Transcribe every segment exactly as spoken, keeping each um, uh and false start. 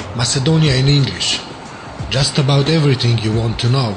Macedonia in English. Just about everything you want to know.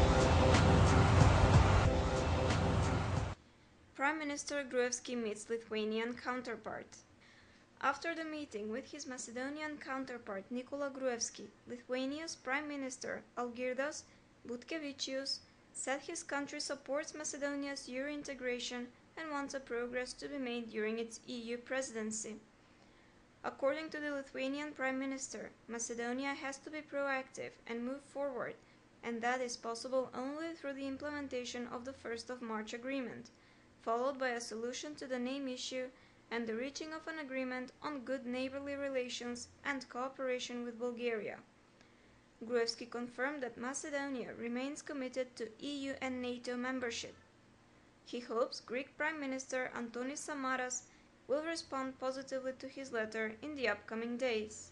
Prime Minister Gruevski meets Lithuanian counterpart. After the meeting with his Macedonian counterpart Nikola Gruevski, Lithuania's Prime Minister Algirdas Butkevičius said his country supports Macedonia's Euro integration and wants a progress to be made during its E U presidency. According to the Lithuanian Prime Minister, Macedonia has to be proactive and move forward, and that is possible only through the implementation of the first of March agreement, followed by a solution to the name issue and the reaching of an agreement on good neighborly relations and cooperation with Bulgaria. Gruevski confirmed that Macedonia remains committed to E U and NATO membership. He hopes Greek Prime Minister Antonis Samaras will respond positively to his letter in the upcoming days.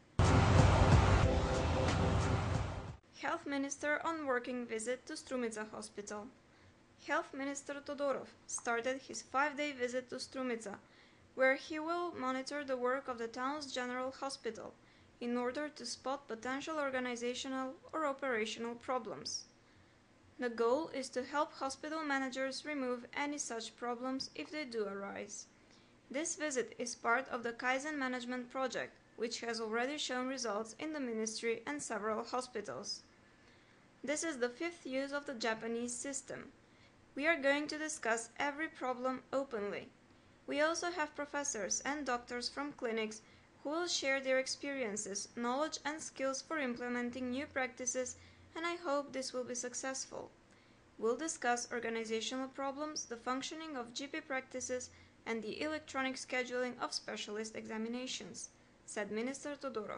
Health Minister on working visit to Strumica Hospital. Health Minister Todorov started his five-day visit to Strumica, where he will monitor the work of the town's general hospital in order to spot potential organizational or operational problems. The goal is to help hospital managers remove any such problems if they do arise. This visit is part of the Kaizen Management Project, which has already shown results in the ministry and several hospitals. This is the fifth use of the Japanese system. We are going to discuss every problem openly. We also have professors and doctors from clinics who will share their experiences, knowledge and skills for implementing new practices, and I hope this will be successful. We'll discuss organizational problems, the functioning of G P practices, and the electronic scheduling of specialist examinations, said Minister Todorov.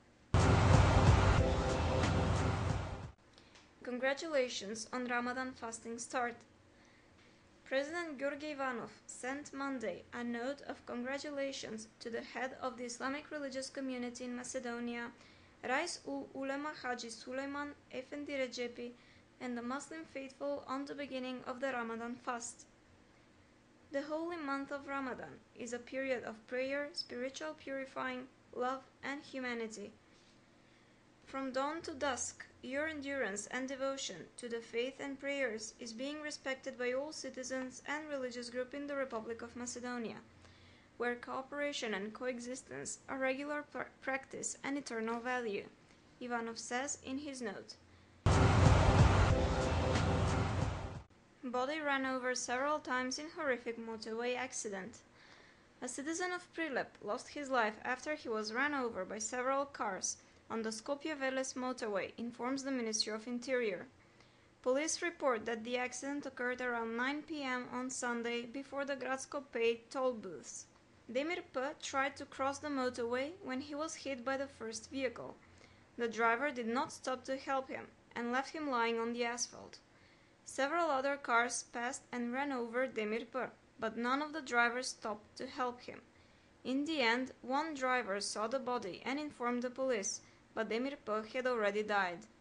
Congratulations on Ramadan fasting start. President Georgi Ivanov sent Monday a note of congratulations to the head of the Islamic religious community in Macedonia, Rais ul Ulema Haji Suleiman Efendi Recepi, and the Muslim faithful on the beginning of the Ramadan fast. The holy month of Ramadan is a period of prayer, spiritual purifying, love, and humanity. From dawn to dusk, your endurance and devotion to the faith and prayers is being respected by all citizens and religious groups in the Republic of Macedonia, where cooperation and coexistence are regular pr- practice and eternal value, Ivanov says in his note. Body ran over several times in horrific motorway accident. A citizen of Prilep lost his life after he was run over by several cars on the Skopje-Veles motorway, informs the Ministry of Interior. Police report that the accident occurred around nine p m on Sunday before the Gradsko Pay toll booths. Demir P. tried to cross the motorway when he was hit by the first vehicle. The driver did not stop to help him and left him lying on the asphalt. Several other cars passed and ran over Demir P., but none of the drivers stopped to help him. In the end, one driver saw the body and informed the police, but Demir P. had already died.